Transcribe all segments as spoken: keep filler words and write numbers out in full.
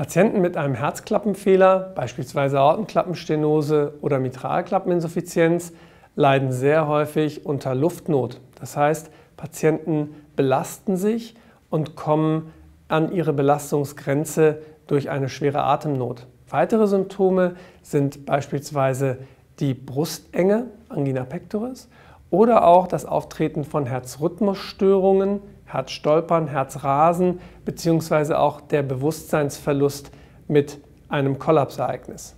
Patienten mit einem Herzklappenfehler, beispielsweise Aortenklappenstenose oder Mitralklappeninsuffizienz, leiden sehr häufig unter Luftnot. Das heißt, Patienten belasten sich und kommen an ihre Belastungsgrenze durch eine schwere Atemnot. Weitere Symptome sind beispielsweise die Brustenge, Angina pectoris, oder auch das Auftreten von Herzrhythmusstörungen, Herzstolpern, Herzrasen bzw. auch der Bewusstseinsverlust mit einem Kollapsereignis.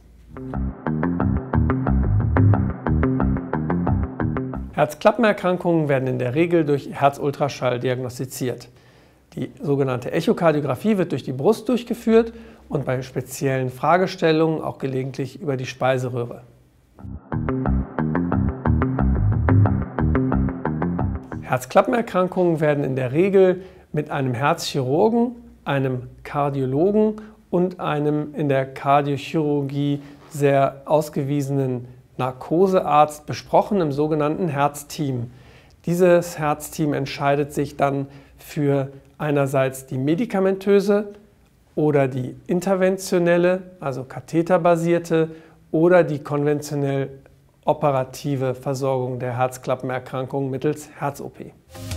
Herzklappenerkrankungen werden in der Regel durch Herzultraschall diagnostiziert. Die sogenannte Echokardiographie wird durch die Brust durchgeführt und bei speziellen Fragestellungen auch gelegentlich über die Speiseröhre. Herzklappenerkrankungen werden in der Regel mit einem Herzchirurgen, einem Kardiologen und einem in der Kardiochirurgie sehr ausgewiesenen Narkosearzt besprochen im sogenannten Herzteam. Dieses Herzteam entscheidet sich dann für einerseits die medikamentöse oder die interventionelle, also katheterbasierte, oder die konventionell operative Versorgung der Herzklappenerkrankung mittels Herz-O P.